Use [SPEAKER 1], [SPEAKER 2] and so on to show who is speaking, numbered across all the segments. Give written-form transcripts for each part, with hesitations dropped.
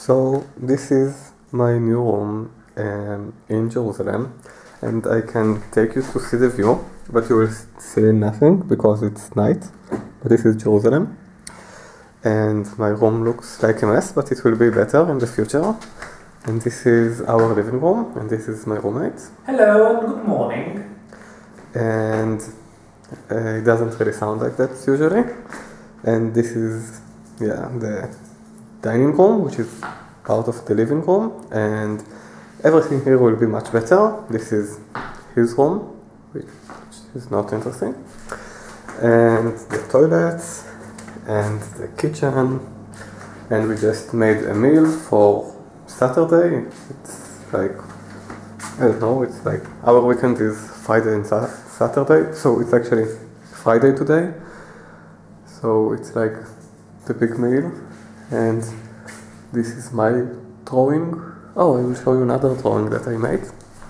[SPEAKER 1] So this is my new room in Jerusalem, and I can take you to see the view, but you will see nothing because it's night. But this is Jerusalem, and my room looks like a mess, but it will be better in the future. And this is our living room, and this is my roommate.
[SPEAKER 2] Hello and good morning.
[SPEAKER 1] And it doesn't really sound like that usually. And this is, the dining room, which is part of the living room, and everything here will be much better. This is his room, which is not interesting, and the toilets, and the kitchen, and we just made a meal for Saturday. It's like, I don't know, it's like our weekend is Friday and Saturday, so it's actually Friday today, so it's like the big meal. And this is my drawing. Oh, I will show you another drawing that I made.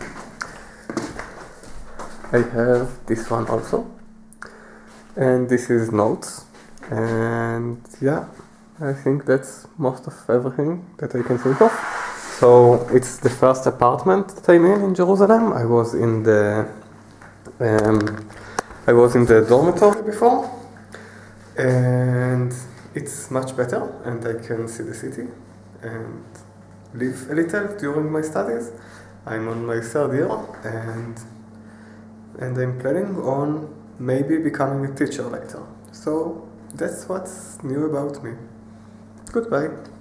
[SPEAKER 1] I have this one also, and this is notes, and yeah, I think that's most of everything that I can think of. So it's the first apartment that I'm in Jerusalem. I was in the dormitory before, and it's much better, and I can see the city and live a little during my studies. I'm on my third year, and I'm planning on maybe becoming a teacher later. So that's what's new about me. Goodbye.